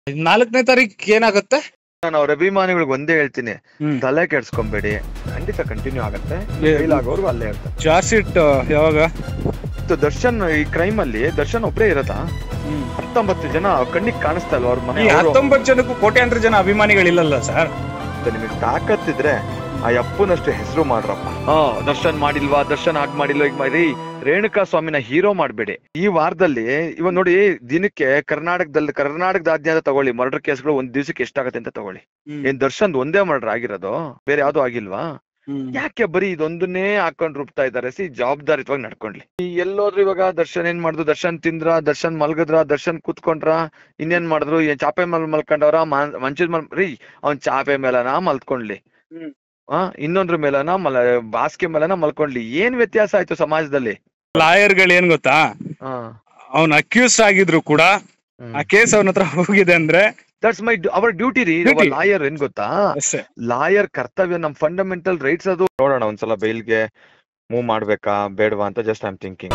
4ನೇ ತಾರೀಕು ಏನಾಗುತ್ತೆ? ನಾನು ಅವ್ರ ಅಭಿಮಾನಿಗಳಿಗೆ ಒಂದೇ ಹೇಳ್ತೀನಿ, ಹ್ಮ್. ತಲೆ ಕೆಡ್ಸ್ಕೊಂಬೇಡಿ, ಖಂಡಿತ ಕಂಟಿನ್ಯೂ ಆಗತ್ತೆ. ಆಗೋರ್ಗು ಅಲ್ಲೇ ಇರ್ತಾರೆ. ಚಾರ್ಜ್ ಶೀಟ್ ಯಾವಾಗ? ದರ್ಶನ್ ಈ ಕ್ರೈಮ್ ಅಲ್ಲಿ ದರ್ಶನ್ ಒಬ್ರೇ ಇರತ್ತಾ? 19 ಜನ ಕಣ್ಣಿಗೆ ಕಾಣಿಸ್ತಾ ಇಲ್ವಾ ಅವ್ರ ಮನೆ? 19 ಜನಕ್ಕೂ ಕೋಟ್ಯಾಂತರ ಜನ ಅಭಿಮಾನಿಗಳಿಲ್ಲಲ್ಲ ಸರ್. ನಿಮಗೆ ತಾಕತ್ತಿದ್ರೆ ಆ ಅಪ್ಪನಷ್ಟು ಹೆಸರು ಮಾಡ್ರಪ್ಪ. ದರ್ಶನ್ ಮಾಡಿಲ್ವಾ, ದರ್ಶನ್ ಹಾಗೆ ಮಾಡಿಲ್ವಾ, ಈಗ ಮಾಡಿ ರೇಣುಕಾ ಸ್ವಾಮಿನ ಹೀರೋ ಮಾಡ್ಬೇಡಿ. ಈ ವಾರದಲ್ಲಿ ಇವಾಗ ನೋಡಿ, ದಿನಕ್ಕೆ ಕರ್ನಾಟಕದಾದ್ಯಂತ ತಗೊಳ್ಳಿ ಮರ್ಡರ್ ಕೇಸ್ಗಳು ಒಂದ್ ದಿವಸಕ್ಕೆ ಎಷ್ಟಾಗತ್ತೆ ಅಂತ ತಗೊಳ್ಳಿ. ಏನ್ ದರ್ಶನ್ ಒಂದೇ ಮರ್ಡರ್ ಆಗಿರೋದು? ಬೇರೆ ಯಾವ್ದು ಆಗಿಲ್ವಾ? ಯಾಕೆ ಬರೀ ಇದೊಂದನ್ನೇ ಹಾಕೊಂಡ್ ರೂಪ್ತಾ ಇದಾರೆ? ಜವಾಬ್ದಾರಿತವಾಗಿ ನಡ್ಕೊಂಡ್ಲಿ. ಎಲ್ಲೋದ್ರು ಇವಾಗ ದರ್ಶನ್ ಏನ್ ಮಾಡಿದ್ರು? ದರ್ಶನ್ ತಿಂದ್ರ, ದರ್ಶನ್ ಮಲ್ಗದ್ರ, ದರ್ಶನ್ ಕೂತ್ಕೊಂಡ್ರ, ಇನ್ನೇನ್ ಮಾಡಿದ್ರು? ಏನ್ ಚಾಪೆ ಮೇಲೆ ಮಲ್ಕೊಂಡವ್ರ, ಮಂಚದ ಮೇಲೆ? ಅವ್ನ್ ಚಾಪೆ ಮೇಲನ ಮಲ್ಕೊಂಡ್ಲಿ, ಇನ್ನೊಂದ್ರ ಮೇಲನ ಬಾಸ್ಕೆ ಮೇಲನ ಮಲ್ಕೊಂಡ್ಲಿ, ಏನ್ ವ್ಯತ್ಯಾಸ ಆಯ್ತು ಸಮಾಜದಲ್ಲಿ? ಲಾಯರ್ಗಳು ಏನ್ ಗೊತ್ತಾ, ಅವ್ನ ಅಕ್ಯೂಸ್ ಆಗಿದ್ರು ಕೂಡ ಆ ಕೇಸ್ ಅವನ ಹತ್ರ ಹೋಗಿದೆ ಅಂದ್ರೆ ದಟ್ಸ್ ಅವರ್ ಡ್ಯೂಟಿ ರೀ. ಲಾಯರ್ ಏನ್ ಗೊತ್ತಾ, ಲಾಯರ್ ಕರ್ತವ್ಯ, ನಮ್ ಫಂಡಮೆಂಟಲ್ ರೈಟ್ಸ್ ಅದು. ನೋಡೋಣ ಒಂದ್ಸಲ ಬೈಲ್ಗೆ ಮೂವ್ ಮಾಡ್ಬೇಕಾ ಬೇಡವಾ ಅಂತ just I am thinking.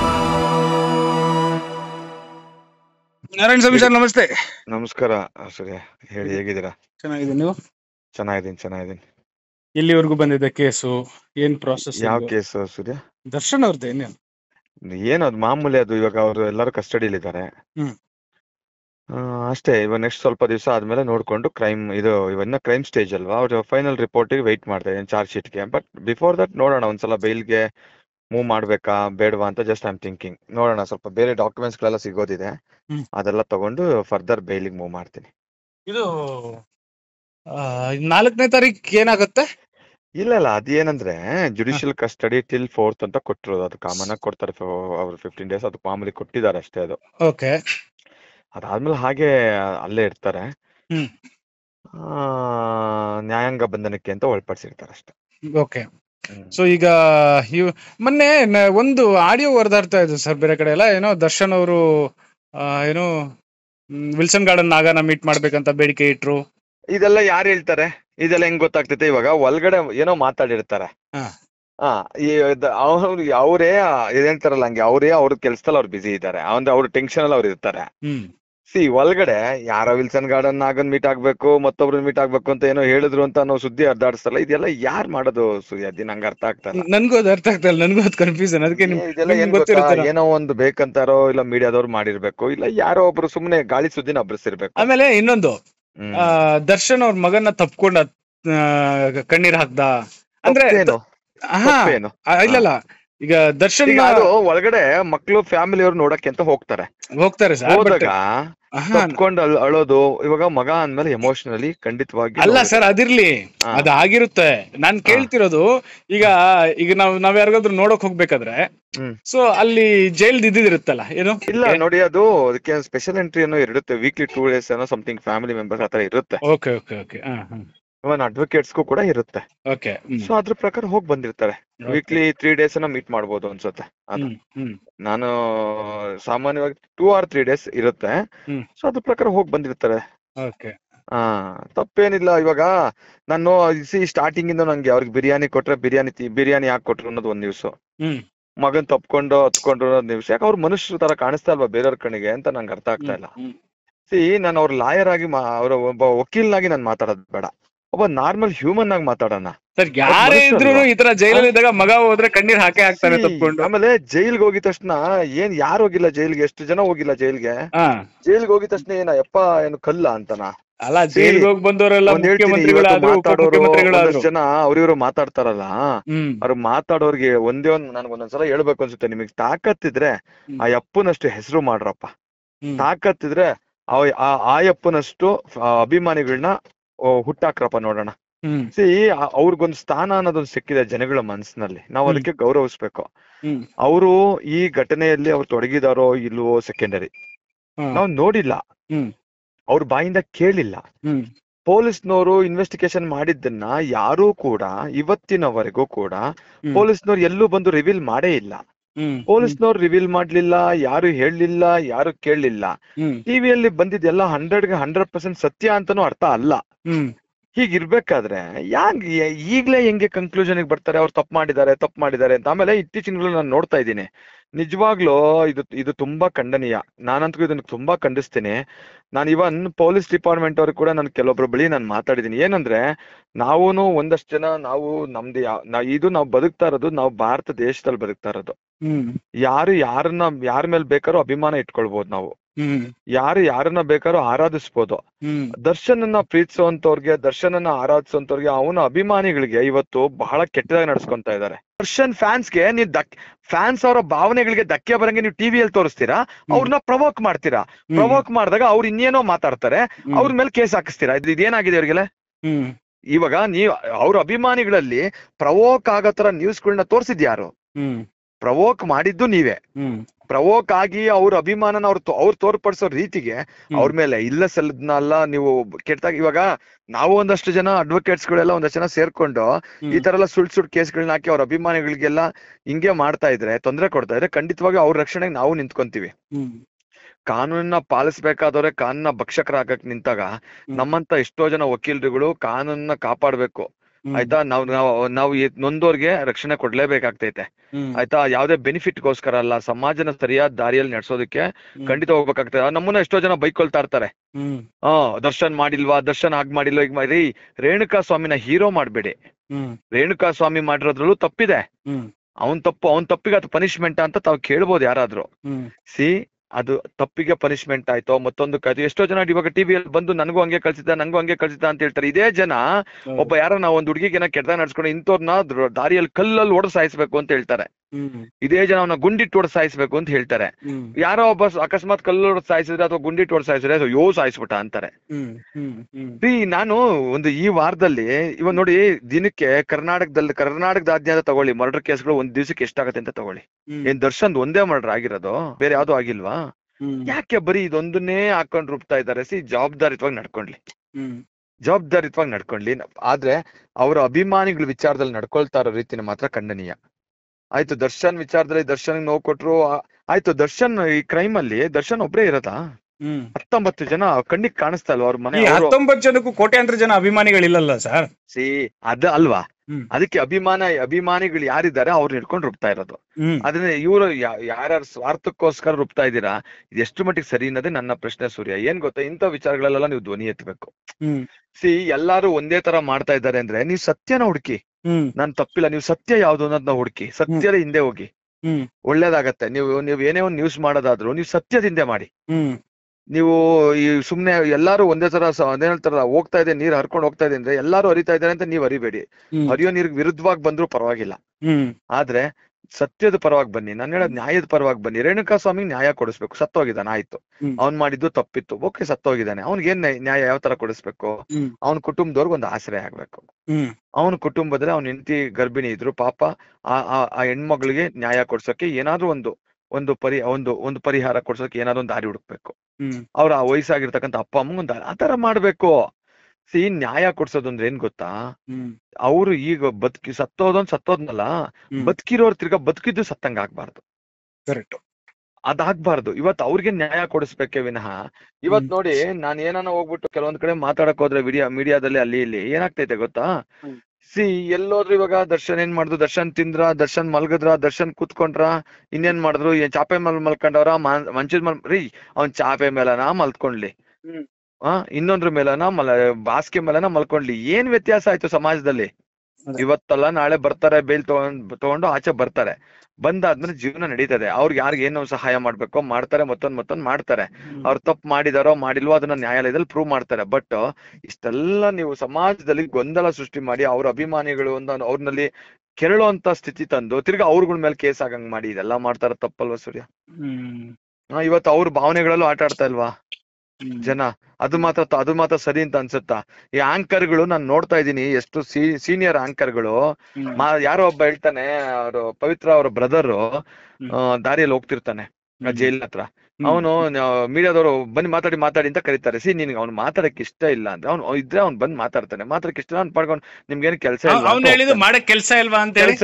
Narayana Swamy sir ನಮಸ್ತೆ. ನಮಸ್ಕಾರ ಸೂರ್ಯ, ಹೇಳಿ, ಹೇಗಿದ್ದೀರಾ? ಚೆನ್ನಾಗಿದ್ದೀನಿ, ನೀವು? ಚೆನ್ನಾಗಿದ್ದೀನಿ. ಎಲ್ಲಿವರೆಗೂ ಬಂದಿದೆ ಕೇಸು? ಏನ್ ಪ್ರಾಸೆಸ್? ಯಾವ ಕೇಸು ಸೂರ್ಯ? ದರ್ಶನ್ ಅವ್ರದ್ದು ಏನದು ಮಾಮೂಲಿ, ಅದು ಇವಾಗ ಅವರು ಎಲ್ಲರೂ ಕಸ್ಟಡಿಯಲ್ಲಿ ಇದ್ದಾರೆ. ಅಷ್ಟೇ. ಇವಾಗ ನೆಕ್ಸ್ಟ್ ಸ್ವಲ್ಪ ದಿವಸ ಆದ್ಮೇಲೆ ನೋಡ್ಕೊಂಡು ಕ್ರೈಮ್ ಇವನ್ನ ಕ್ರೈಮ್ ಸ್ಟೇಜ್ ಅಲ್ವಾ, ಅವ್ರ ಫೈನಲ್ ರಿಪೋರ್ಟಿಗೆ ವೆಯ್ಟ್ ಮಾಡ್ತಾ ಇದ್ದೀನಿ, ಚಾರ್ಜ್ ಶೀಟ್ಗೆ. ಬಟ್ ಬಿಫೋರ್ ದಟ್ ನೋಡೋಣ ಒಂದ್ಸಲ ಬೈಲ್ಗೆ ಮೂವ್ ಮಾಡ್ಬೇಕಾ ಬೇಡವಾ ಅಂತ ಜಸ್ಟ್ ಐ ಆಮ್ ಥಿಂಕಿಂಗ್. ನೋಡೋಣ, ಸ್ವಲ್ಪ ಬೇರೆ ಡಾಕ್ಯುಮೆಂಟ್ಸ್ ಗಳೆಲ್ಲ ಸಿಗೋದಿದೆ, ಅದೆಲ್ಲ ತಗೊಂಡು ಫರ್ದರ್ ಬೈಲಿಗೆ ಮೂವ್ ಮಾಡ್ತೀನಿ. ಇದು 4ನೇ ತಾರೀಕು ಏನಾಗುತ್ತೆ? ಇಲ್ಲ, ಅದೇನಂದ್ರೆ ಜುಡಿಷಿಯಲ್ ಕಸ್ಟಡಿ ಟಿಲ್ 4th ಅಂತ ಕೊಟ್ಟಿರೋದು. ಅದು ಕಾಮನ್ ಆಗಿ ಕೊಡ್ತಾರೆ, ಅವ್ರು 15 days ಅದು ಮಾಮೂಲಿ ಕೊಟ್ಟಿದ್ದಾರೆ ಅಷ್ಟೇ. ಅದು ಓಕೆ. ಅದಾದ್ಮೇಲೆ ಹಾಗೆ ಅಲ್ಲೇ ಇರ್ತಾರೆ, ನ್ಯಾಯಾಂಗ ಬಂಧನಕ್ಕೆ ಅಂತ ಒಳಪಡಿಸಿರ್ತಾರೆ ಅಷ್ಟೇ. ಓಕೆ. ಸೊ ಈಗ ಮೊನ್ನೆ ಒಂದು ಆಡಿಯೋ ಹೊರದಾಡ್ತಾ ಇದ್ರು ಸರ್ ಬೇರೆ ಕಡೆ ಎಲ್ಲ, ಏನೋ ದರ್ಶನ್ ಅವರು ಏನೋ ವಿಲ್ಸನ್ ಗಾರ್ಡನ್ ನಾಗನ ಮೀಟ್ ಮಾಡ್ಬೇಕಂತ ಬೇಡಿಕೆ ಇಟ್ರು. ಇದೆಲ್ಲ ಯಾರು ಹೇಳ್ತಾರೆ? ಇದೆಲ್ಲ ಹೆಂಗ್ ಗೊತ್ತಾಗ್ತೈತೆ? ಇವಾಗ ಒಳಗಡೆ ಏನೋ ಮಾತಾಡಿರ್ತಾರೆ, ಅವರೇ ಇದೇಂತಾರಲ್ಲ ಹಂಗೆ, ಅವ್ರ ಕೆಲ್ಸದಲ್ಲಿ ಅವ್ರು ಬಿಸಿ ಇದ್ದಾರೆ, ಅವ್ರ ಟೆನ್ಷನ್ ಅಲ್ಲಿ ಅವ್ರು ಇರ್ತಾರೆ. ಒಳಗಡೆ ಯಾರೋ ವಿಲ್ಸನ್ ಗಾರ್ಡನ್ ನಾಗನ್ ಮೀಟ್ ಆಗ್ಬೇಕು, ಮತ್ತೊಬ್ರು ಮೀಟ್ ಆಗ್ಬೇಕು ಅಂತ ಏನೋ ಹೇಳಿದ್ರು ಅಂತ ನಾವು ಸುದ್ದಿ ಹರಿದಾಡಿಸ್ತಲ್ಲ, ಇದೆಲ್ಲ ಯಾರ್ ಮಾಡೋದು ಸೂರ್ಯ? ನಂಗೆ ಅರ್ಥ ಆಗ್ತಾ ಇಲ್ಲ. ನನ್ಗೂ ಅದು ಅರ್ಥ ಆಗ್ತಾ ಇಲ್ಲ, ನನ್ಗೂ ಅದು ಕನ್ಫ್ಯೂಷನ್. ಅದಕ್ಕೆ ಇದೆಲ್ಲ ಏನ್ ಗೊತ್ತಾ, ಏನೋ ಒಂದು ಬೇಕಂತಾರೋ ಇಲ್ಲ ಮೀಡಿಯಾದವ್ರು ಮಾಡಿರ್ಬೇಕು, ಇಲ್ಲ ಯಾರೋ ಒಬ್ರು ಸುಮ್ನೆ ಗಾಳಿ ಸುದ್ದಿನ ಹಬ್ಬಿಸಿರ್ಬೇಕು. ಆಮೇಲೆ ಇನ್ನೊಂದು, ದರ್ಶನ್ ಅವ್ರ ಮಗನ್ನ ತಪ್ಕೊಂಡ ಕಣ್ಣೀರ್ ಹಾಕ್ದ ಅಂದ್ರೆ ಇಲ್ಲಲ್ಲ, ಈಗ ದರ್ಶನ್ ಒಳಗಡೆ ಮಕ್ಳು ಫ್ಯಾಮಿಲಿ ಅವ್ರು ನೋಡಕ್ಕೆ ಅಂತ ಹೋಗ್ತಾರೆ ಹೋದಾಗ ತಪ್ಕೊಂಡು ಅಳೋದು. ಇವಾಗ ಮಗ ಅಂದ್ಮೇಲೆ ಎಮೋಷನಲಿ ಖಂಡಿತವಾಗಿ ಅಲ್ಲ ಸರ್, ಅದಿರ್ಲಿ, ಅದಾಗಿರುತ್ತೆ. ನಾನ್ ಕೇಳ್ತಿರೋದು, ಈಗ ನಾವ್ ಯಾರಿಗಾದ್ರು ನೋಡಕ್ ಹೋಗ್ಬೇಕಾದ್ರೆ ಸೊ ಅಲ್ಲಿ ಜೈಲ್ ಇದ್ದಿರುತ್ತಲ್ಲ, ಏನು ಇಲ್ಲ ನೋಡಿ, ಅದಕ್ಕೆ ಸ್ಪೆಷಲ್ ಎಂಟ್ರಿ ಏನೋ ಇರುತ್ತೆ, ವೀಕ್ಲಿ 2 days ಏನೋ ಸಮಥಿಂಗ್ ಫ್ಯಾಮಿಲಿ ಮೆಂಬರ್ಸ್ ಆತರ ಇರುತ್ತೆ. Okay okay okay. ಅಡ್ವೊಕೇಟ್ಸ್ಗೂ ಕೂಡ ಇರುತ್ತೆ. ಸೊ ಅದ್ರ ಪ್ರಕಾರ ಹೋಗಿ ಬಂದಿರ್ತಾರೆ. ವೀಕ್ಲಿ 3 days ಮೀಟ್ ಮಾಡ್ಬೋದು ಅನ್ಸುತ್ತೆ. ಅದು ನಾನು ಸಾಮಾನ್ಯವಾಗಿ 2 or 3 days ಇರುತ್ತೆ. ಸೊ ಅದ್ರ ಪ್ರಕಾರ ಹೋಗಿ ಬಂದಿರ್ತಾರೆ. ತಪ್ಪೇನಿಲ್ಲ. ಇವಾಗ ನಾನು ಸ್ಟಾರ್ಟಿಂಗ್ ಇಂದ ನಂಗೆ ಅವ್ರಿಗೆ ಬಿರಿಯಾನಿ ಕೊಟ್ರೆ ಬಿರಿಯಾನಿ ಯಾಕೆ ಕೊಟ್ರು ಅನ್ನೋದು ಒಂದ್ ನ್ಯೂಸ್, ಮಗನ್ ತಪ್ಕೊಂಡು ಹತ್ಕೊಂಡ್ರು ಅನ್ನೋದು ನ್ಯೂಸ್. ಯಾಕೆ ಅವ್ರ ಮನುಷ್ಯರ ತರ ಕಾಣಿಸ್ತಾ ಇಲ್ವಾ ಬೇರೆಯವ್ರ ಕಣ್ಣಿಗೆ ಅಂತ ನಂಗೆ ಅರ್ಥ ಆಗ್ತಾ ಇಲ್ಲ. ನಾನು ಅವ್ರ ಲಾಯರ್ ಆಗಿ, ಅವ್ರ ಒಬ್ಬ ವಕೀಲ್ನಾಗಿ ನಾನು ಮಾತಾಡೋದು ಬೇಡ, ಒಬ್ಬ ನಾರ್ಮಲ್ ಹ್ಯೂಮನ್ ಆಗಿ ಮಾತಾಡೋಣ. ಯಾರೇ ಇದ್ರು ಈ ತರ ಜೈಲಲ್ಲಿ ಇದ್ದಾಗ ಮಗ ಹೋದ್ರೆ ಕಣ್ಣೀರ್ ಹಾಕೇ ಹಾಕ್ತಾರೆ ತಪ್ಕೊಂಡು. ಆಮೇಲೆ ಜೈಲ್ಗೆ ಹೋಗಿದ ತಕ್ಷಣ ಯಾರು ಹೋಗಿಲ್ಲ ಜೈಲ್ಗೆ? ಎಷ್ಟು ಜನ ಹೋಗಿಲ್ಲ ಜೈಲ್ಗೆ? ಜೈಲ್ಗೆ ಹೋಗಿದ ತಕ್ಷಣ ಯಪ್ಪ ಏನು ಕಲ್ಲ ಅಂತನಾ? ಅಲ್ಲ, ಜೈಲ್ಗೆ ಹೋಗಿ ಬಂದವರೆಲ್ಲ ಜನ ಅವ್ರಿವ್ರು ಮಾತಾಡ್ತಾರಲ್ಲ, ಅವ್ರು ಮಾತಾಡೋರ್ಗೆ ನನಗೊಂದೊಂದ್ಸಲ ಹೇಳ್ಬೇಕು ಅನ್ಸುತ್ತೆ, ನಿಮಗ್ ತಾಕತ್ತಿದ್ರೆ ಆ ಅಪ್ಪನಷ್ಟು ಹೆಸರು ಮಾಡ್ರಪ್ಪ. ತಾಕತ್ತಿದ್ರೆ ಆ ಅಪ್ಪನಷ್ಟು ಅಭಿಮಾನಿಗಳನ್ನ ಹುಟ್ಟಾಕ್ರಪ್ಪ, ನೋಡೋಣ. ಅವ್ರಿಗೊಂದು ಸ್ಥಾನ ಅನ್ನೋದೊಂದು ಸಿಕ್ಕಿದೆ ಜನಗಳ ಮನಸ್ಸಿನಲ್ಲಿ, ನಾವು ಅದಕ್ಕೆ ಗೌರವಿಸ್ಬೇಕು. ಅವರು ಈ ಘಟನೆಯಲ್ಲಿ ಅವ್ರು ತೊಡಗಿದಾರೋ ಇಲ್ವೋ ಸೆಕೆಂಡರಿ, ನಾವು ನೋಡಿಲ್ಲ, ಅವ್ರ ಬಾಯಿಂದ ಕೇಳಿಲ್ಲ. ಪೊಲೀಸ್ನವರು ಇನ್ವೆಸ್ಟಿಗೇಷನ್ ಮಾಡಿದ್ದನ್ನ ಯಾರೂ ಕೂಡ ಇವತ್ತಿನವರೆಗೂ ಕೂಡ ಪೊಲೀಸ್ನವ್ರು ಎಲ್ಲೂ ಬಂದು ರಿವೀಲ್ ಮಾಡೇ ಇಲ್ಲ. ಪೊಲೀಸ್ನವ್ರು ರಿವೀಲ್ ಮಾಡ್ಲಿಲ್ಲ, ಯಾರು ಹೇಳಲಿಲ್ಲ, ಯಾರು ಕೇಳಲಿಲ್ಲ. ಟಿವಿಯಲ್ಲಿ ಬಂದಿದ್ದೆಲ್ಲ 100% ಸತ್ಯ ಅಂತಾನು ಅರ್ಥ ಅಲ್ಲ. ಹೀಗಿರ್ಬೇಕಾದ್ರೆ ಈಗ್ಲೇ ಹೆಂಗೆ ಕನ್ಕ್ಲೂಷನ್ ಬರ್ತಾರೆ ಅವ್ರು ತಪ್ಪು ಮಾಡಿದ್ದಾರೆ ಅಂತ. ಆಮೇಲೆ ಇತ್ತೀಚಿನ ನಾನು ನೋಡ್ತಾ ಇದ್ದೀನಿ, ನಿಜವಾಗ್ಲೂ ಇದು ತುಂಬಾ ಖಂಡನೀಯ. ನಾನಂತೂ ಇದನ್ನ ತುಂಬಾ ಖಂಡಿಸ್ತೀನಿ. ನಾನು ಇವನ್ ಪೊಲೀಸ್ ಡಿಪಾರ್ಟ್ಮೆಂಟ್ ಅವ್ರಿಗೆ ಕೂಡ ನಾನು ಕೆಲವೊಬ್ರು ಬಳಿ ನಾನು ಮಾತಾಡಿದೀನಿ. ಏನಂದ್ರೆ ನಾವೂನು ಒಂದಷ್ಟು ಜನ ನಾವು ನಮ್ದು ನಾವು ಬದುಕ್ತಾ ಇರೋದು, ನಾವು ಭಾರತ ದೇಶದಲ್ಲಿ ಬದುಕ್ತಾ ಇರೋದು. ಯಾರ ಮೇಲೆ ಬೇಕಾದ್ರೂ ಅಭಿಮಾನ ಇಟ್ಕೊಳ್ಬಹುದು ನಾವು, ಯಾರನ್ನ ಬೇಕಾದ್ರೂ ಆರಾಧಿಸ್ಬೋದು. ದರ್ಶನನ್ನ ಪ್ರೀತಿಸುವಂತವ್ರಿಗೆ, ದರ್ಶನನ್ನ ಆರಾಧಿಸುವಂತವ್ರಿಗೆ, ಅವನ ಅಭಿಮಾನಿಗಳಿಗೆ ಇವತ್ತು ಬಹಳ ಕೆಟ್ಟದಾಗಿ ನಡ್ಸ್ಕೊಂತ ಇದ್ದಾರೆ. ದರ್ಶನ್ ಫ್ಯಾನ್ಸ್ಗೆ ನೀವು ಫ್ಯಾನ್ಸ್ ಅವರ ಭಾವನೆಗಳಿಗೆ ಧಕ್ಕೆ ಬರಂಗೆ ನೀವು ಟಿವಿಯಲ್ಲಿ ತೋರಿಸ್ತೀರಾ, ಅವ್ರನ್ನ ಪ್ರವೋಕ್ ಮಾಡ್ತೀರಾ. ಪ್ರವೋಕ್ ಮಾಡಿದಾಗ ಅವ್ರು ಇನ್ನೇನೋ ಮಾತಾಡ್ತಾರೆ, ಅವ್ರ ಮೇಲೆ ಕೇಸ್ ಹಾಕಿಸ್ತೀರಾ. ಇದೇನಾಗಿದೆ ಅವ್ರಿಗೆಲ್ಲ? ಇವಾಗ ನೀವು ಅವ್ರ ಅಭಿಮಾನಿಗಳಲ್ಲಿ ಪ್ರವೋಕ್ ಆಗೋ ತರ ನ್ಯೂಸ್ಗಳನ್ನ ತೋರಿಸಿದ್ಯಾರು? ಪ್ರವೋಕ್ ಮಾಡಿದ್ದು ನೀವೇ. ಪ್ರವೋಕ್ ಆಗಿ ಅವ್ರ ಅಭಿಮಾನನ ಅವ್ರು ತೋರ್ಪಡಿಸೋ ರೀತಿಗೆ ಅವ್ರ ಮೇಲೆ ಇಲ್ಲ ಸಲ್ಲದ್ನೆಲ್ಲ ನೀವು ಕೆಟ್ಟಾಗಿ. ಇವಾಗ ನಾವು ಒಂದಷ್ಟು ಜನ ಅಡ್ವೊಕೇಟ್ಸ್ ಗಳೆಲ್ಲ ಒಂದಷ್ಟು ಜನ ಸೇರ್ಕೊಂಡು ಈ ತರ ಎಲ್ಲ ಸುಳ್ಳು ಕೇಸ್ಗಳನ್ನ ಹಾಕಿ ಅವ್ರ ಅಭಿಮಾನಿಗಳಿಗೆಲ್ಲ ಹಿಂಗೆ ಮಾಡ್ತಾ ಇದ್ರೆ, ತೊಂದರೆ ಕೊಡ್ತಾ ಇದ್ರೆ, ಖಂಡಿತವಾಗಿ ಅವ್ರ ರಕ್ಷಣೆಗೆ ನಾವು ನಿಂತ್ಕೊಂತೀವಿ. ಕಾನೂನನ್ನ ಪಾಲಿಸ್ಬೇಕಾದವ್ರೆ ಕಾನೂನ ಭಕ್ಷಕರಾಗಕ್ ನಿಂತಾಗ ನಮ್ಮಂತ ಎಷ್ಟೋ ಜನ ವಕೀಲರುಗಳು ಕಾನೂನನ್ನ ಕಾಪಾಡ್ಬೇಕು. ಆಯ್ತಾ? ನಾವು ನೊಂದೋರ್ಗೆ ರಕ್ಷಣೆ ಕೊಡ್ಲೇಬೇಕಾಗ್ತೈತೆ. ಆಯ್ತಾ? ಯಾವ್ದೇ ಬೆನಿಫಿಟ್ಗೋಸ್ಕರ ಅಲ್ಲ, ಸಮಾಜನ ಸರಿಯಾದ ದಾರಿಯಲ್ಲಿ ನಡ್ಸೋದಕ್ಕೆ ಖಂಡಿತ ಹೋಗ್ಬೇಕಾಗ್ತದೆ. ನಮ್ಮನ್ನ ಎಷ್ಟೋ ಜನ ಬೈಕೊಳ್ತಾ ಇರ್ತಾರೆ, ದರ್ಶನ್ ಮಾಡಿಲ್ವಾ, ದರ್ಶನ್ ಹಾಗ್ ಮಾಡಿಲ್ವಾ, ಈಗ ರೀ ರೇಣುಕಾ ಸ್ವಾಮಿನ ಹೀರೋ ಮಾಡ್ಬೇಡಿ. ರೇಣುಕಾ ಸ್ವಾಮಿ ಮಾಡಿರೋದ್ರಲ್ಲೂ ತಪ್ಪಿದೆ. ಅವನ್ ತಪ್ಪಿಗೆ ಅದು ಪನಿಷ್ಮೆಂಟ್ ಅಂತ ತಾವು ಕೇಳ್ಬೋದು ಯಾರಾದ್ರೂ. ಅದು ತಪ್ಪಿಗೆ ಪನಿಷ್ಮೆಂಟ್ ಆಯ್ತೋ ಮತ್ತೊಂದು ಕಾಯ್ತು. ಎಷ್ಟೋ ಜನ ಇವಾಗ ಟಿವಿಯಲ್ಲಿ ಬಂದು ನನಗೂ ಹಂಗೆ ಕಳ್ಸಿದ್ದ ಅಂತ ಹೇಳ್ತಾರೆ. ಇದೇ ಜನ ಒಬ್ಬ ಯಾರನ್ನ ಒಂದ್ ಹುಡುಗಿಗೆನ ಕೆಟ್ಟದಾಗ ನಡ್ಸ್ಕೊಂಡು ಇಂಥವ್ರನ್ನ ದಾರಿಯಲ್ಲಿ ಕಲ್ಲಲ್ಲಿ ಓಡ ಸಾಯಿಸ್ಬೇಕು ಅಂತ ಹೇಳ್ತಾರೆ. ಇದೇ ಜನ ಅವನ್ನ ಗುಂಡಿಟ್ಟು ಓಡ ಸಾಯಿಸ್ಬೇಕು ಅಂತ ಹೇಳ್ತಾರೆ. ಯಾರೋ ಒಬ್ಬ ಅಕಸ್ಮಾತ್ ಕಲ್ಲೋಡ ಸಾಯಿಸಿದ್ರೆ ಅಥವಾ ಗುಂಡಿಟ್ಟು ಓಡ ಸಾಯಿಸಿದ್ರೆ ಸಾಯಿಸ್ಬಿಟ್ಟ ಅಂತಾರೆ. ನಾನು ಈ ವಾರದಲ್ಲಿ ಇವಾಗ ನೋಡಿ, ದಿನಕ್ಕೆ ಕರ್ನಾಟಕದಾದ್ಯಂತ ತಗೊಳ್ಳಿ ಮರ್ಡರ್ ಕೇಸ್ಗಳು ಒಂದ್ ದಿವಸಕ್ಕೆ ಎಷ್ಟಾಗತ್ತೆ ಅಂತ ತಗೊಳ್ಳಿ. ಏನ್ ದರ್ಶನ್ ಒಂದೇ ಮರ್ಡರ್ ಆಗಿರೋದು? ಬೇರೆ ಯಾವ್ದು ಆಗಿಲ್ವಾ? ಯಾಕೆ ಬರೀ ಇದೊಂದನ್ನೇ ಹಾಕೊಂಡ್ ರೂಪ್ತಾ ಇದ್ದಾರೆ? ಜವಾಬ್ದಾರಿತ್ವಾಗಿ ನಡ್ಕೊಂಡ್ಲಿ. ಆದ್ರೆ ಅವರ ಅಭಿಮಾನಿಗಳ ವಿಚಾರದಲ್ಲಿ ನಡ್ಕೊಳ್ತಾ ಇರೋ ರೀತಿನ ಮಾತ್ರ ಖಂಡನೀಯ. ಆಯ್ತು, ದರ್ಶನ್ ವಿಚಾರದಲ್ಲಿ ದರ್ಶನ್ ನೋವು ಕೊಟ್ರು, ಆಯ್ತು. ದರ್ಶನ್ ಈ ಕ್ರೈಮ್ ಅಲ್ಲಿ ದರ್ಶನ್ ಒಬ್ರೇ ಇರತ್ತಾ? 19 ಜನ ಕಣ್ಣಿಗೆ ಕಾಣಿಸ್ತಾ ಇಲ್ವಾ ಅವ್ರ ಮನೆ? 19 ಜನಕ್ಕೂ ಕೋಟ್ಯಾಂತರ ಜನ ಅಭಿಮಾನಿಗಳಿಲ್ಲಲ್ಲ ಸರ್? ಅಲ್ವಾ? ಅದಕ್ಕೆ ಅಭಿಮಾನಿಗಳು ಯಾರಿದ್ದಾರೆ ಅವ್ರನ್ನ ಹಿಡ್ಕೊಂಡು ರುಬ್ತಾ ಇರೋದು. ಅದನ್ನ ಇವರು ಯಾರ್ಯಾರು ಸ್ವಾರ್ಥಕ್ಕೋಸ್ಕರ ರುಬ್ತಾ ಇದ್ದೀರಾ, ಇದು ಎಷ್ಟು ಮಟ್ಟಿಗೆ ಸರಿ ಅನ್ನೋದೇ ನನ್ನ ಪ್ರಶ್ನೆ. ಸೂರ್ಯ, ಏನ್ ಗೊತ್ತಾ, ಇಂಥ ವಿಚಾರಗಳೆಲ್ಲ ನೀವು ಧ್ವನಿ ಎತ್ತಬೇಕು. ಎಲ್ಲಾರು ಒಂದೇ ತರ ಮಾಡ್ತಾ ಇದ್ದಾರೆ ಅಂದ್ರೆ ನೀವು ಸತ್ಯನ ಹುಡುಕಿ. ನಾನ್ ತಪ್ಪಿಲ್ಲ, ನೀವು ಸತ್ಯ ಯಾವ್ದು ಅನ್ನೋದನ್ನ ಹುಡುಕಿ, ಸತ್ಯದ ಹಿಂದೆ ಹೋಗಿ, ಒಳ್ಳೇದಾಗತ್ತೆ. ನೀವು ಏನೇ ಒಂದು ನ್ಯೂಸ್ ಮಾಡೋದಾದ್ರು ನೀವು ಸತ್ಯದ ಹಿಂದೆ ಮಾಡಿ. ನೀವು ಈ ಸುಮ್ನೆ ಎಲ್ಲಾರು ಒಂದೇ ತರ ಅದೇನಂತಾರ ಹೋಗ್ತಾ ಇದೆ, ನೀರ್ ಹರ್ಕೊಂಡು ಹೋಗ್ತಾ ಇದೆ ಅಂದ್ರೆ ಎಲ್ಲಾರು ಹರಿತಾ ಇದ್ದಾರೆ ಅಂತ ನೀವ್ ಹರಿಬೇಡಿ. ಹರಿಯೋ ನೀರ್ ವಿರುದ್ಧವಾಗಿ ಬಂದ್ರು ಪರವಾಗಿಲ್ಲ, ಆದ್ರೆ ಸತ್ಯದ ಪರವಾಗಿ ಬನ್ನಿ. ನಾನು ಹೇಳೋದ್ ನ್ಯಾಯದ ಪರವಾಗಿ ಬನ್ನಿ. ರೇಣುಕಾ ಸ್ವಾಮಿಗೆ ನ್ಯಾಯ ಕೊಡಿಸ್ಬೇಕು. ಸತ್ತೋಗಿದ್ದಾನೆ, ಆಯ್ತು, ಅವ್ನ್ ಮಾಡಿದ್ದು ತಪ್ಪಿತ್ತು, ಓಕೆ, ಸತ್ತೋಗಿದ್ದಾನೆ. ಅವ್ನಿಗೇನ್ ನ್ಯಾಯ ಯಾವ ತರ ಕೊಡಿಸ್ಬೇಕು? ಅವ್ನ ಕುಟುಂಬದವ್ರಿಗೆ ಒಂದು ಆಶ್ರಯ ಆಗ್ಬೇಕು. ಅವನ ಕುಟುಂಬದಲ್ಲಿ ಅವ್ನ ಹೆಂಡತಿ ಗರ್ಭಿಣಿ ಇದ್ರು, ಪಾಪ ಆ ಹೆಣ್ಮಗಳಿಗೆ ನ್ಯಾಯ ಕೊಡ್ಸೋಕೆ ಏನಾದ್ರು ಒಂದು ಪರಿಹಾರ ಕೊಡ್ಸೋಕೆ ಏನಾದ್ರು ಒಂದು ದಾರಿ ಹುಡುಕ್ಬೇಕು. ಅವ್ರ ಆ ವಯಸ್ಸಾಗಿರ್ತಕ್ಕಂಥ ಅಪ್ಪ ಅಮ್ಮ ಒಂದು ಆತರ ಮಾಡ್ಬೇಕು. ನ್ಯಾಯ ಕೊಡ್ಸೋದು ಅಂದ್ರೆ ಏನ್ ಗೊತ್ತಾ? ಅವ್ರು ಈಗ ಸತ್ತೋದ್ನಲ್ಲ, ಬದುಕಿರೋರು ತಿರ್ಗಾ ಬದುಕಿದ್ದು ಸತ್ತಂಗ ಆಗ್ಬಾರ್ದು. ಕರೆಕ್ಟ್, ಅದಾಗ್ಬಾರ್ದು. ಇವತ್ ಅವ್ರಿಗೆ ನ್ಯಾಯ ಕೊಡಿಸ್ಬೇಕೆ ವಿನಃ ಇವತ್ ನೋಡಿ, ನಾನ್ ಏನಾನ ಹೋಗ್ಬಿಟ್ಟು ಕೆಲವೊಂದ್ ಕಡೆ ಮಾತಾಡಕ್ ಹೋದ್ರೆ ಮೀಡಿಯಾದಲ್ಲಿ ಅಲ್ಲಿ ಇಲ್ಲಿ ಏನಾಗ್ತೈತೆ ಗೊತ್ತಾ? ಎಲ್ಲೋದ್ರು ಇವಾಗ ದರ್ಶನ್ ಏನ್ ಮಾಡಿದ್ರು, ದರ್ಶನ್ ತಿಂದ್ರ, ದರ್ಶನ್ ಮಲ್ಗದ್ರ, ದರ್ಶನ್ ಕೂತ್ಕೊಂಡ್ರ, ಇನ್ನೇನ್ ಮಾಡಿದ್ರು, ಚಾಪೆ ಮೇಲೆ ಮಲ್ಕೊಂಡವ್ರ, ಮಂಚದ ಮೇಲೆ ಅವ್ನ್ ಚಾಪೆ ಮೇಲನ ಮಲ್ತ್ಕೊಂಡ್ಲಿ, ಇನ್ನೊಂದ್ರ ಮೇಲನ ಹಾಸಿಗೆ ಮೇಲನ ಮಲ್ಕೊಂಡ್ಲಿ, ಏನ್ ವ್ಯತ್ಯಾಸ ಆಯ್ತು ಸಮಾಜದಲ್ಲಿ? ಇವತ್ತಲ್ಲ ನಾಳೆ ಬರ್ತಾರೆ, ಬೇಲ್ ತಗೊಂಡು ಆಚೆ ಬರ್ತಾರೆ. ಬಂದಾದ್ಮೇಲೆ ಜೀವನ ನಡೀತದೆ. ಅವ್ರಿಗೆ ಯಾರಿಗೆ ಏನೋ ಸಹಾಯ ಮಾಡ್ಬೇಕೋ ಮಾಡ್ತಾರೆ, ಮತ್ತೊಂದ್ ಮಾಡ್ತಾರೆ. ಅವ್ರು ತಪ್ಪು ಮಾಡಿದಾರೋ ಮಾಡಿಲ್ವೋ ಅದನ್ನ ನ್ಯಾಯಾಲಯದಲ್ಲಿ ಪ್ರೂವ್ ಮಾಡ್ತಾರೆ. ಬಟ್ ಇಷ್ಟೆಲ್ಲ ನೀವು ಸಮಾಜದಲ್ಲಿ ಗೊಂದಲ ಸೃಷ್ಟಿ ಮಾಡಿ ಅವ್ರ ಅಭಿಮಾನಿಗಳು ಅವ್ರನಲ್ಲಿ ಕೆರಳುವಂತ ಸ್ಥಿತಿ ತಂದು ತಿರ್ಗಾ ಅವ್ರಗಳ ಮೇಲೆ ಕೇಸ್ ಆಗಂಗ್ ಮಾಡಿ ಇದೆಲ್ಲ ಮಾಡ್ತಾರ, ತಪ್ಪಲ್ವಾ ಸೂರ್ಯ? ಇವತ್ತು ಅವ್ರ ಭಾವನೆಗಳಲ್ಲೂ ಆಟ ಆಡ್ತಾ ಇಲ್ವಾ ಜನ? ಅದು ಮಾತ್ರ ಸರಿ ಅಂತ ಅನ್ಸುತ್ತಾ? ಈ ಆಂಕರ್ಗಳು ನಾನ್ ನೋಡ್ತಾ ಇದ್ದೀನಿ, ಎಷ್ಟು ಸೀನಿಯರ್ ಆಂಕರ್ಗಳು. ಯಾರೋ ಒಬ್ಬ ಹೇಳ್ತಾನೆ, ಅವರು ಪವಿತ್ರ ಅವ್ರ ಬ್ರದರ್ ದಾರಿಯಲ್ಲಿ ಹೋಗ್ತಿರ್ತಾನೆ ಜೈಲ್ ಹತ್ರ. ಅವನು ಮೀಡಿಯಾದವರು ಬನ್ನಿ ಮಾತಾಡಿ ಅಂತ ಕರೀತಾರೆ. ನಿನ್ಗೆ ಅವ್ನು ಮಾತಾಡಕ್ ಇಷ್ಟ ಇಲ್ಲ ಅಂದ್ರೆ ಅವ್ನು ಬಂದ್ ಮಾತಾಡ್ತಾನೆ. ಮಾತಾಡಕ್ ಇಷ್ಟ ಅವ್ನು ಪಡ್ಕೊಂಡು ನಿಮ್ಗೇನು ಕೆಲಸ ಇಲ್ವಾ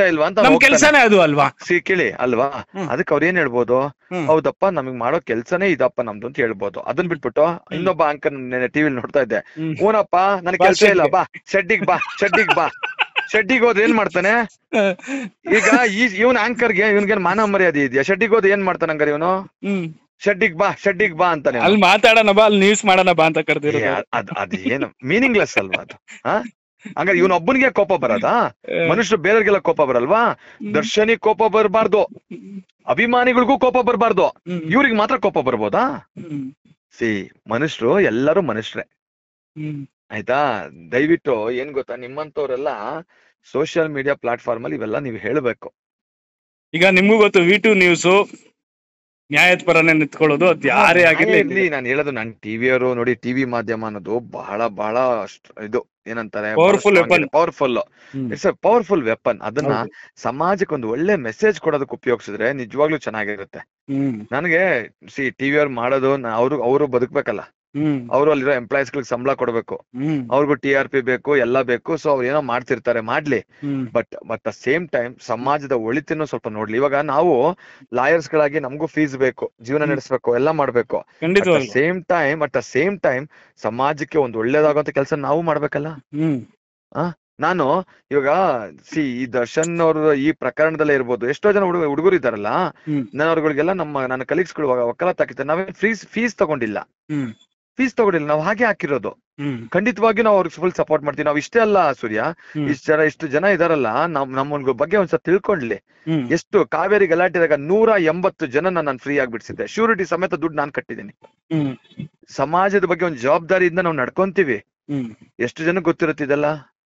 ಅಂತ ಕೇಳಿ ಅಲ್ವಾ? ಅದಕ್ಕೆ ಅವ್ರ ಏನ್ ಹೇಳ್ಬೋದು? ಹೌದಪ್ಪ, ನಮಗ್ ಮಾಡೋ ಕೆಲ್ಸನೇ ಇದಪ್ಪ ನಮ್ದು ಅಂತ ಹೇಳ್ಬೋದು. ಅದನ್ ಬಿಟ್ಬಿಟ್ಟು ಇನ್ನೊಬ್ಬ ಆಂಕರ್ ಟಿವಿಲಿ ನೋಡ್ತಾ ಇದ್ದೆ, ಊನಪ್ಪ ನನ್ ಕೆಲ್ಸ ಇಲ್ಲ, ಬಾ ಶೆಡ್ಡಿಗ್ ಬಾ ಶೆಡ್ಡಿಗೆ ಹೋದ್ರೆ ಏನ್ ಮಾಡ್ತಾನೆ ಈಗ ಇವನ್ ಆಂಕರ್ಗೆ ಇವನ್ಗೇನ್ ಮಾನ ಮರ್ಯಾದೆ ಇದೆಯಾ? ಶೆಡ್ಡಿಗೆ ಹೋದ್ರೆ ಏನ್ ಮಾಡ್ತಾನೆ ಹಂಗಾರೆ ಇವನು? ಶೆಡ್ಡಿಗ್ ಬಾ ಅಂತಾನೆ. ಅಲ್ಲಿ ಮಾತಾಡೋಣ ಬಾ, ಅಲ್ಲಿ ನ್ಯೂಸ್ ಮಾಡೋಣ ಬಾ ಅಂತ ಕರೆದಿರೋದು. ಅದ್ ಏನು ಮೀನಿಂಗ್ಲೆಸ್ ಅಲ್ವಾ ಅದು? ಹಂಗಾರೆ ಇವನ್ ಒಬ್ಬನಿಗೆ ಕೋಪ ಬರೋದಾ? ಮನುಷ್ಯರು ಬೇರೆಯವ್ರಿಗೆಲ್ಲ ಕೋಪ ಬರಲ್ವಾ? ದರ್ಶನಿಗೆ ಕೋಪ ಬರಬಾರ್ದು, ಅಭಿಮಾನಿಗಳಿಗೂ ಕೋಪ ಬರಬಾರ್ದು, ಇವ್ರಿಗೆ ಮಾತ್ರ ಕೋಪ ಬರ್ಬೋದಾ? ಮನುಷ್ಯರು ಎಲ್ಲರೂ ಮನುಷ್ಯರೇ, ಆಯ್ತಾ? ದಯವಿಟ್ಟು ಏನ್ ಗೊತ್ತಾ, ನಿಮ್ಮಂತವ್ರೆಲ್ಲ ಸೋಷಿಯಲ್ ಮೀಡಿಯಾ ಪ್ಲಾಟ್ಫಾರ್ಮ್ ಅಲ್ಲಿ ಇವೆಲ್ಲ ನೀವು ಹೇಳ್ಬೇಕು. ಈಗ ನಿಮ್ಗೂ ಗೊತ್ತು, V2 ನ್ಯೂಸ್ ನ್ಯಾಯದ ಪರನೇ ನಿಂತ್ಕೊಳ್ಳೋದು, ಅದ್ ಯಾರೇ ಆಗಿರ್ಲಿ. ನಾನು ಹೇಳೋದು, ನನ್ ಟಿವಿಯವರು ನೋಡಿ, ಟಿವಿ ಮಾಧ್ಯಮ ಅನ್ನೋದು ಬಹಳ ಇದು ಏನಂತಾರೆ, powerful weapon. It's a powerful weapon. ಅದನ್ನ ಸಮಾಜಕ್ಕೆ ಒಂದು ಒಳ್ಳೆ ಮೆಸೇಜ್ ಕೊಡೋದಕ್ಕೆ ಉಪಯೋಗಿಸಿದ್ರೆ ನಿಜವಾಗ್ಲೂ ಚೆನ್ನಾಗಿರುತ್ತೆ. ನನಗೆ ಟಿವಿಯವ್ರು ಮಾಡೋದು, ಅವರು ಬದುಕ್ಬೇಕಲ್ಲ, ಅವರು ಅಲ್ಲಿರೋ ಎಂಪ್ಲಾಯೀಸ್ ಗಳಿಗೆ ಸಂಬಳ ಕೊಡ್ಬೇಕು, ಅವ್ರಿಗೂ TRP ಬೇಕು, ಎಲ್ಲ ಬೇಕು. ಸೊ ಅವ್ರು ಏನೋ ಮಾಡ್ತಿರ್ತಾರೆ, ಮಾಡ್ಲಿ. ಬಟ್ ದ ಸೇಮ್ ಟೈಮ್ ಸಮಾಜದ ಒಳಿತನ್ನು ಸ್ವಲ್ಪ ನೋಡ್ಲಿ. ಇವಾಗ ನಾವು ಲಾಯರ್ಸ್ ಗಳಾಗಿ ನಮಗೂ ಫೀಸ್ ಬೇಕು, ಜೀವನ ನಡೆಸಬೇಕು, ಎಲ್ಲ ಮಾಡ್ಬೇಕು. ಅಟ್ ದ ಸೇಮ್ ಟೈಮ್ ಸಮಾಜಕ್ಕೆ ಒಂದು ಒಳ್ಳೇದಾಗುವಂತ ಕೆಲಸ ನಾವು ಮಾಡ್ಬೇಕಲ್ಲ. ನಾನು ಇವಾಗ ಈ ದರ್ಶನ್ ಅವ್ರ ಈ ಪ್ರಕರಣದಲ್ಲೇ ಇರ್ಬೋದು, ಎಷ್ಟೋ ಜನ ಹುಡುಗರು ಇದ್ದಾರಲ್ಲ, ನಾನು ಅವ್ರಗಳಿಗೆಲ್ಲ ನನ್ನ ಕಲೀಗ್ಸ್ಗಳು ವಕಾಲತ್ ಹಾಕಿರ್ತಾರೆ. ನಾವೇನ್ ಫೀಸ್ ತಗೊಂಡಿಲ್ಲ, ನಾವು ಹಾಗೆ ಹಾಕಿರೋದು. ಖಂಡಿತವಾಗಿಯೂ ನಾವು ಅವ್ರಿಗೆ ಫುಲ್ ಸಪೋರ್ಟ್ ಮಾಡ್ತೀವಿ. ನಾವು ಇಷ್ಟೇ ಅಲ್ಲ ಸೂರ್ಯ, ಇಷ್ಟು ಜನ ಇದಾರಲ್ಲ, ನಮ್ಮ ಬಗ್ಗೆ ಒಂದ್ಸಲ ತಿಳ್ಕೊಂಡ್ಲಿ. ಎಷ್ಟು ಕಾವೇರಿ ಗಲಾಟೆದಾಗ 180 ಜನ ನಾನು ಫ್ರೀ ಆಗಿ ಬಿಡಿಸಿದ್ದೆ, ಶ್ಯೂರಿಟಿ ಸಮೇತ ದುಡ್ಡು ನಾನು ಕಟ್ಟಿದ್ದೀನಿ. ಸಮಾಜದ ಬಗ್ಗೆ ಒಂದು ಜವಾಬ್ದಾರಿಯಿಂದ ನಾವು ನಡ್ಕೊಂತೀವಿ. ಎಷ್ಟು ಜನ ಗೊತ್ತಿರುತ್ತಿದೆಲ್ಲ?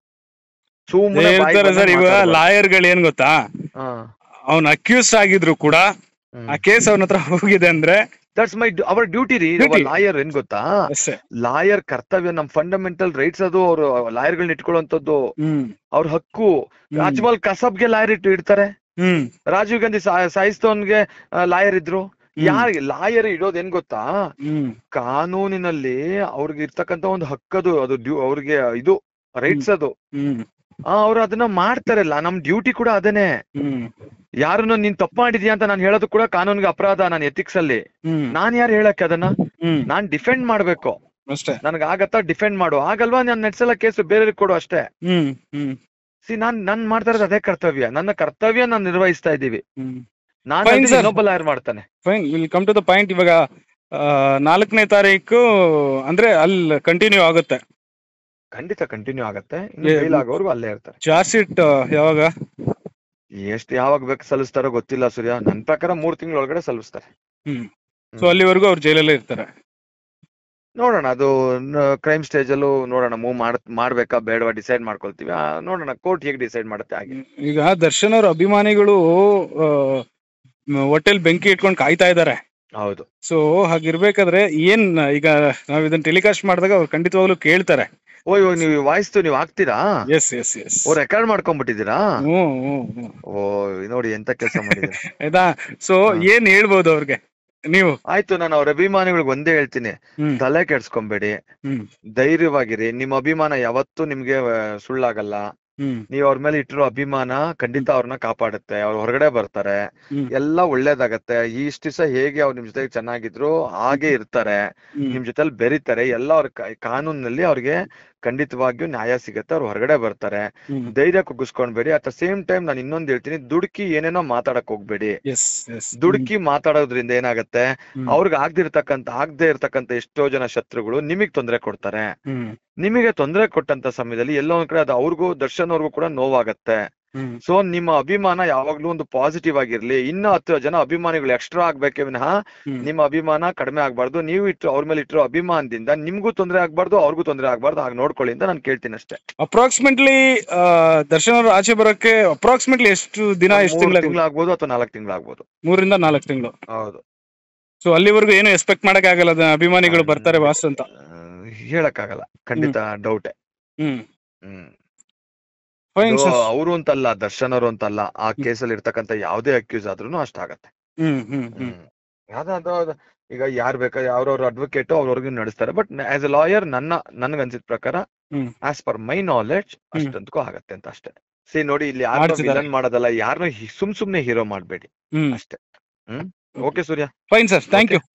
ಲಾಯರ್ ಗಳು ಏನ್ ಗೊತ್ತಾ, ಅವ್ನ ಅಕ್ಯೂಸ್ ಆಗಿದ್ರು ಕೂಡ ಆ ಕೇಸ್ ಅವನ ಹತ್ರ ಹೋಗಿದೆ ಅಂದ್ರೆ ದಟ್ಸ್ ಅವರ್ ಡ್ಯೂಟಿ ರೀ. ಲಾಯರ್ ಏನ್ ಗೊತ್ತಾ, ಲಾಯರ್ ಕರ್ತವ್ಯ, ನಮ್ ಫಂಡಮೆಂಟಲ್ ರೈಟ್ಸ್ ಅದು. ಅವ್ರು ಲಾಯರ್ ಗಳನ್ನ ಇಟ್ಕೊಳ್ಳುವಂತದ್ದು ಅವ್ರ ಹಕ್ಕು. ಅಜ್ಮಲ್ ಕಸಬ್ಗೆ ಲಾಯರ್ ಇಡ್ತಾರೆ, ರಾಜೀವ್ ಗಾಂಧಿ ಸಾಯಿಸ್ತವನ್ಗೆ ಲಾಯರ್ ಇದ್ರು. ಲಾಯರ್ ಇಡೋದ್ ಏನ್ ಗೊತ್ತಾ, ಕಾನೂನಿನಲ್ಲಿ ಅವ್ರಿಗೆ ಇರ್ತಕ್ಕಂತ ಒಂದು ಹಕ್ಕದು, ಅದು ಅವ್ರಿಗೆ ಇದು ರೈಟ್ಸ್ ಅದು. ಅವ್ರು ಅದನ್ನ ಮಾಡ್ತಾರಲ್ಲ, ನಮ್ ಡ್ಯೂಟಿ ಕೂಡ ಅದೇನೆ. ಯಾರನ್ನ ನೀನ್ ತಪ್ಪು ಮಾಡಿದ್ಯಾ ಅಂತ ನಾನು ಹೇಳೋದು ಕೂಡ ಕಾನೂನಿಗೆ ಅಪರಾಧ. ನಾನು ಎಥಿಕ್ಸ್ ಅಲ್ಲಿ ನಾನ್ ಯಾರು ಹೇಳಕ್ಕೆ ಅದನ್ನ? ನಾನ್ ಡಿಫೆಂಡ್ ಮಾಡ್ಬೇಕು. ನನಗಾಗತ್ತಾ ಡಿಫೆಂಡ್ ಮಾಡು, ಆಗಲ್ವಾ ನಾನು ನೆಟ್ಸಲ್ಲ ಕೇಸು ಬೇರೆಯವ್ರಿಗೆ ಕೊಡು ಅಷ್ಟೇ. ನಾನ್ ಮಾಡ್ತಾ ಇರೋದು ಅದೇ ಕರ್ತವ್ಯ. ನನ್ನ ಕರ್ತವ್ಯ ನಾನು ನಿರ್ವಹಿಸ್ತಾ ಇದ್ದೀವಿ. ನಾನು ಇನ್ನೊಬ್ಬ ಲಾಯರ್ ಮಾಡ್ತಾನೆ. Come to the point. ಇವಾಗ 4ನೇ ತಾರೀಕು ಅಂದ್ರೆ ಅಲ್ಲಿ ಕಂಟಿನ್ಯೂ ಆಗುತ್ತೆ. ಖಂಡಿತ ಕಂಟಿನ್ಯೂ ಆಗತ್ತೆ. ಫೇಲ್ ಆಗೋರ್ಗು ಅಲ್ಲೇ ಇರ್ತಾರೆ. ಚಾರ್ಜ್ ಶೀಟ್ ಯಾವಾಗ ಯಾವಾಗ ಬೇಕು ಸಲ್ಲಿಸ್ತಾರೋ ಗೊತ್ತಿಲ್ಲ ಸೂರ್ಯ. ನನ್ ಪ್ರಕಾರ 3 ತಿಂಗಳ ಒಳಗಡೆ ಸಲ್ಲಿಸ್ತಾರೆ. ಸೊ ಅಲ್ಲಿವರೆಗೂ ಅವ್ರು ಜೈಲಲ್ಲೇ ಇರ್ತಾರೆ. ನೋಡೋಣ, ಅದು ಕ್ರೈಮ್ ಸ್ಟೇಜ್ ಅಲ್ಲೂ ನೋಡೋಣ. ಮೂವ್ ಮಾಡ್ಬೇಕಾ ಬೇಡವಾ ಡಿಸೈಡ್ ಮಾಡ್ಕೊಳ್ತೀವಿ. ನೋಡೋಣ ಕೋರ್ಟ್ ಹೇಗೆ ಡಿಸೈಡ್ ಮಾಡುತ್ತೆ ಹಾಗೆ. ಈಗ ದರ್ಶನ್ ಅವ್ರ ಅಭಿಮಾನಿಗಳು ಹೋಟೆಲ್ ಬೆಂಕಿ ಇಟ್ಕೊಂಡು ಕಾಯ್ತಾ ಇದಾರೆ. ಹೌದು. ಸೊ ಹಾಗಿರ್ಬೇಕಾದ್ರೆ ಏನ್, ಈಗ ನಾವ್ ಇದನ್ನ ಟೆಲಿಕಾಸ್ಟ್ ಮಾಡಿದಾಗ ಅವ್ರು ಖಂಡಿತವಾಗ್ಲೂ ಕೇಳ್ತಾರೆ. ಇವಾಗ ನೀವು ವಾಯ್ಸ್ ನೀವು ಹಾಕ್ತೀರಾ? Yes yes yes. ರೆಕಾರ್ಡ್ ಮಾಡ್ಕೊಂಡ್ಬಿಟ್ಟಿದ್ದೀರಾ? ನೋಡಿ ಎಂತ ಕೆಲಸ ಮಾಡಿದ್ದೀರಾ. ಆಯ್ತಾ? ಸೊ ಏನ್ ಹೇಳ್ಬೋದು ಅವ್ರಿಗೆ ನೀವು? ಆಯ್ತು, ನಾನು ಅವ್ರ ಅಭಿಮಾನಿಗಳಿಗೆ ಒಂದೇ ಹೇಳ್ತೀನಿ, ತಲೆ ಕೆಡ್ಸ್ಕೊಂಬೇಡಿ, ಧೈರ್ಯವಾಗಿರಿ. ನಿಮ್ಮ ಅಭಿಮಾನ ಯಾವತ್ತೂ ನಿಮ್ಗೆ ಸುಳ್ಳಾಗಲ್ಲ. ನೀವ್ ಅವ್ರ ಮೇಲೆ ಇಟ್ಟಿರೋ ಅಭಿಮಾನ ಖಂಡಿತ ಅವ್ರನ್ನ ಕಾಪಾಡುತ್ತೆ. ಅವ್ರು ಹೊರಗಡೆ ಬರ್ತಾರೆ, ಎಲ್ಲ ಒಳ್ಳೇದಾಗತ್ತೆ. ಇಷ್ಟ ದಿವಸ ಹೇಗೆ ಅವ್ರು ನಿಮ್ ಜೊತೆಗೆ ಚೆನ್ನಾಗಿದ್ರು ಹಾಗೆ ಇರ್ತಾರೆ, ನಿಮ್ ಜೊತೆಲಿ ಬೆರೀತಾರೆ. ಎಲ್ಲ ಅವ್ರ ಕಾನೂನಲ್ಲಿ ಅವ್ರಿಗೆ ಖಂಡಿತವಾಗಿಯೂ ನ್ಯಾಯ ಸಿಗತ್ತೆ. ಅವ್ರು ಹೊರಗಡೆ ಬರ್ತಾರೆ. ಧೈರ್ಯ ಕುಗ್ಗಿಸ್ಕೊಂಡ್ಬೇಡಿ. ಅಟ್ ದ ಸೇಮ್ ಟೈಮ್ ನಾನು ಇನ್ನೊಂದ್ ಹೇಳ್ತೀನಿ, ದುಡುಕಿ ಏನೇನೋ ಮಾತಾಡಕ್ ಹೋಗ್ಬೇಡಿ. ದುಡುಕಿ ಮಾತಾಡೋದ್ರಿಂದ ಏನಾಗತ್ತೆ, ಅವ್ರಿಗೆ ಆಗದೆ ಇರ್ತಕ್ಕಂತ ಎಷ್ಟೋ ಜನ ಶತ್ರುಗಳು ನಿಮಗ್ ತೊಂದರೆ ಕೊಡ್ತಾರೆ. ನಿಮಗೆ ತೊಂದರೆ ಕೊಟ್ಟಂತ ಸಮಯದಲ್ಲಿ ಎಲ್ಲೋ ಒಂದ್ ಕಡೆ ಅದು ಅವ್ರಿಗೂ ದರ್ಶನ್ ಅವ್ರಿಗೂ ಕೂಡ ನೋವಾಗತ್ತೆ. ಸೊ ನಿಮ್ಮ ಅಭಿಮಾನ ಯಾವಾಗ್ಲೂ ಒಂದು ಪಾಸಿಟಿವ್ ಆಗಿರ್ಲಿ. ಇನ್ನ 10 ಜನ ಅಭಿಮಾನಿಗಳು ಎಕ್ಸ್ಟ್ರಾ ಆಗ್ಬೇಕೇ ವಿನಃ ನಿಮ್ಮ ಅಭಿಮಾನ ಕಡಿಮೆ ಆಗ್ಬಾರ್ದು. ನೀವು ಅವ್ರ ಮೇಲೆ ಇಟ್ಟಿರೋ ಅಭಿಮಾನದಿಂದ ನಿಮ್ಗೂ ತೊಂದರೆ ಆಗ್ಬಾರ್ದು, ಅವ್ರಿಗೂ ತೊಂದರೆ ಆಗ್ಬಾರ್ದು. ಹಾಗೆ ನೋಡ್ಕೊಳ್ಳಿ ಅಂತ ನಾನು ಕೇಳ್ತೀನಿ ಅಷ್ಟೇ. ಅಪ್ರಾಕ್ಸಿಮೇಟ್ಲಿ ದರ್ಶನ್ ಅವರು ಆಚೆ ಬರೋಕೆ ಅಪ್ರಾಕ್ಸಿಮೇಟ್ಲಿ ಎಷ್ಟು ದಿನ, ಎಷ್ಟು ತಿಂಗಳಾಗ್ಬೋದು ಅಥವಾ 4 ತಿಂಗಳಾಗ್ಬೋದು. 3 ರಿಂದ 4 ತಿಂಗಳು. ಹೌದು. ಸೊ ಅಲ್ಲಿವರೆಗೂ ಏನು ಎಕ್ಸ್ಪೆಕ್ಟ್ ಮಾಡಕ್ ಆಗಲ್ಲ, ಅಭಿಮಾನಿಗಳು ಬರ್ತಾರೆ ವಾಸ್ ಅಂತ ಹೇಳಕ್ ಆಗಲ್ಲ. ಖಂಡಿತ ಡೌಟೇ. ಅವರು ಅಂತಲ್ಲ, ದರ್ಶನ್ ಅವರು ಅಂತಲ್ಲ, ಆ ಕೇಸಲ್ಲಿ ಇರ್ತಕ್ಕಂಥ ಯಾವ್ದೇ ಅಕ್ಯೂಸ್ ಆದ್ರೂ ಅಷ್ಟಾಗತ್ತೆ. ಈಗ ಯಾರು ಬೇಕಾದ್ರೆ ಅವ್ರವ್ರ ಅಡ್ವೊಕೇಟ್ ಅವ್ರವ್ರಿಗೆ ನಡೆಸ್ತಾರೆ. ಬಟ್ ಆಸ್ ಎ ಲಾಯರ್ ನನ್ಗನ್ಸಿದ ಪ್ರಕಾರ ಆಸ್ ಪರ್ ಮೈ ನಾಲೆಡ್ಜ್ ಅಷ್ಟಂತಕ್ಕೂ ಆಗತ್ತೆ ಅಂತ ಅಷ್ಟೇ. ನೋಡಿ, ಇಲ್ಲಿ ಯಾರು ವಿಲನ್ ಮಾಡೋದಲ್ಲ, ಯಾರನ್ನೂ ಸುಮ್ನೆ ಹೀರೋ ಮಾಡ್ಬೇಡಿ ಅಷ್ಟೇ. Okay Surya. Fine sir, thank you.